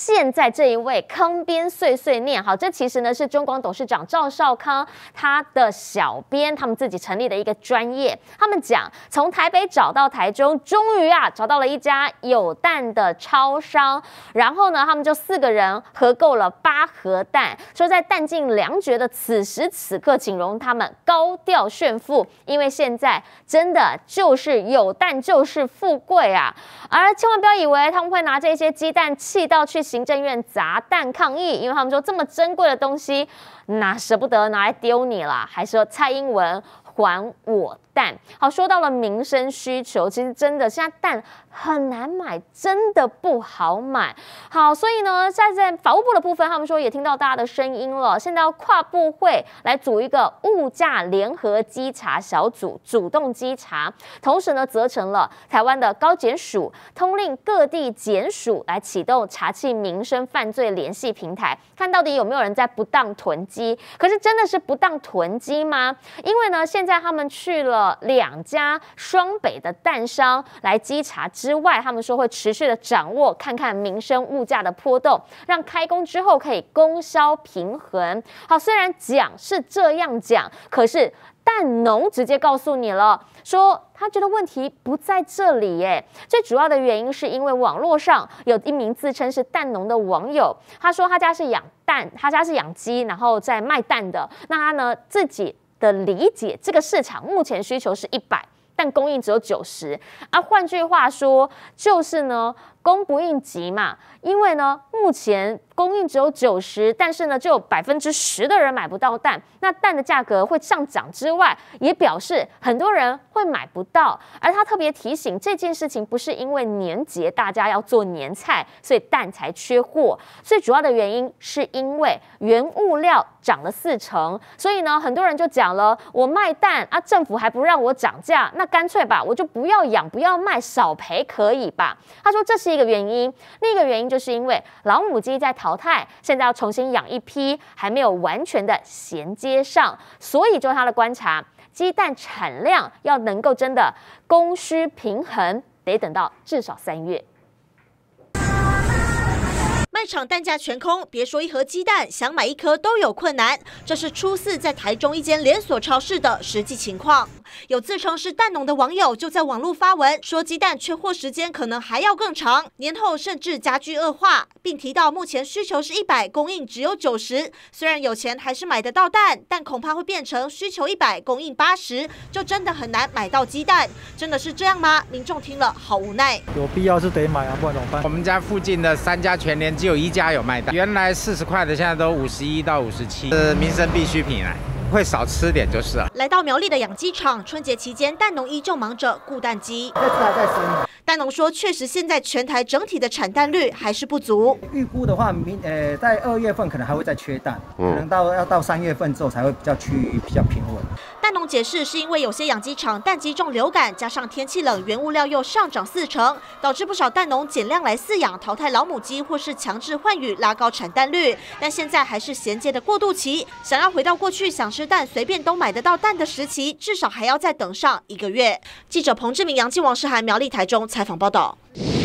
现在这一位坑边碎碎念，好，这其实呢是中广董事长赵少康他的小编他们自己成立的一个专业，他们讲从台北找到台中，终于找到了一家有蛋的超商，然后呢，他们就4个人合购了8盒蛋，说在弹尽粮绝的此时此刻，请容他们高调炫富，因为现在真的就是有蛋就是富贵啊！而千万不要以为他们会拿这些鸡蛋气到去行政院砸蛋抗议，因为他们说这么珍贵的东西，哪舍不得拿来丢你啦？还说蔡英文还我蛋。好，说到了民生需求，其实真的现在蛋很难买，真的不好买。好，所以呢，在法务部的部分，他们说也听到大家的声音了，现在要跨部会来组一个物价联合稽查小组，主动稽查，同时呢，责成了台湾的高检署，通令各地检署来启动查缉民生犯罪联系平台，看到底有没有人在不当囤积。可是真的是不当囤积吗？因为呢，现在他们去了2家双北的蛋商来稽查之外，他们说会持续的掌握，看看民生物价的波动，让开工之后可以供销平衡。好，虽然讲是这样讲，可是蛋农直接告诉你了，说他觉得问题不在这里耶。最主要的原因是因为网络上有一名自称是蛋农的网友，他说他家是养蛋，他家是养鸡，然后再卖蛋的。那他呢自己的理解，这个市场目前需求是100，但供应只有90。换句话说，就是呢供不应急嘛。因为呢目前供应只有90，但是呢就有10%的人买不到蛋，那蛋的价格会上涨之外，也表示很多人会买不到。而他特别提醒，这件事情不是因为年节大家要做年菜，所以蛋才缺货，最主要的原因是因为原物料涨了40%，所以呢很多人就讲了，我卖蛋政府还不让我涨价，那干脆吧，我就不要养不要卖，少赔可以吧？他说这是一个原因，另一个原因就是因为老母鸡在淘汰，现在要重新养一批，还没有完全的衔接上，所以就他的观察，鸡蛋产量要能够真的供需平衡，得等到至少3月。 卖场蛋价全空，别说1盒鸡蛋，想买1颗都有困难。这是初4在台中一间连锁超市的实际情况。有自称是蛋农的网友就在网络发文说，鸡蛋缺货时间可能还要更长，年后甚至加剧恶化，并提到目前需求是100，供应只有90。虽然有钱还是买得到蛋，但恐怕会变成需求100，供应80，就真的很难买到鸡蛋。真的是这样吗？民众听了好无奈。 有必要是得买啊，不然怎么办？ 我们家附近的3家全联只有1家有卖蛋，原来40块的，现在都51到57，是民生必需品会少吃点就是了。 来到苗栗的养鸡场，春节期间蛋农依旧忙着顾蛋鸡。 这次还在生。 蛋农说，确实现在全台整体的产蛋率还是不足。 预估的话，在2月份可能还会再缺蛋，可能要到3月份之后才会趋于比较平稳。 蛋农解释，是因为有些养鸡场蛋鸡中流感，加上天气冷，原物料又上涨40%，导致不少蛋农减量来饲养，淘汰老母鸡或是强制换羽，拉高产蛋率。但现在还是衔接的过渡期，想要回到过去想吃蛋随便都买得到蛋的时期，至少还要再等上1个月。记者彭志明、杨靖、王世涵苗栗台中采访报道。